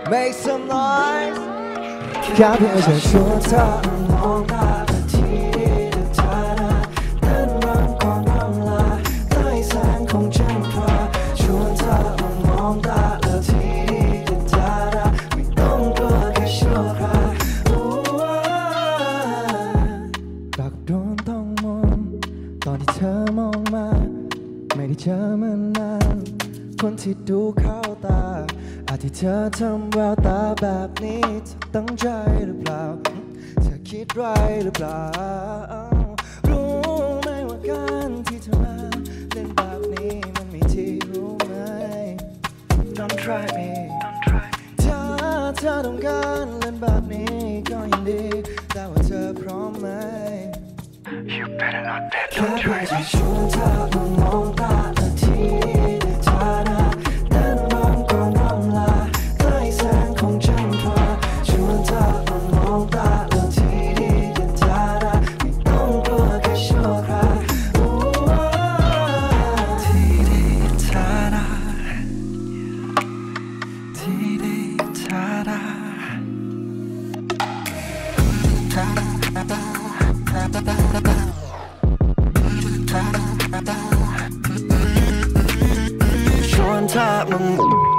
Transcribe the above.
Make some noise แค่เพียงจะชวนเธอมองตาที่เธอนั้นรักก่อนรำลาใกล้แสงของจันทราชวนเธอมองตาที่เธอไม่ต้องกลัวแค่ชั่วคราวรักโดนต้องมองตอนที่เธอมองมาไม่ได้เจอมานานคนที่ดูเข้าตาอาจที่เธอทำแววตาแบบนี้เธอตั้งใจหรือเปล่าเธอคิดไรหรือเปล่ารู้ไหมว่าการที่เธอมาเล่นแบบนี้มันมีที่รู้ไหม Don't try me ถ้าเธอต้องการเล่นแบบนี้ก็ยังดีแต่ว่าเธอพร้อมไหม You better not bet, แค่ don't เพีย try งจะ me. ชวนเธอมองตาที่เธอนั้นร้องก่อนรำลาใกล้แสงของจันทราชวนเธอมองตาที่เธอไม่ต้องกลัวแค่ชั่วคราวที่เธอที่เธอชวนเธอ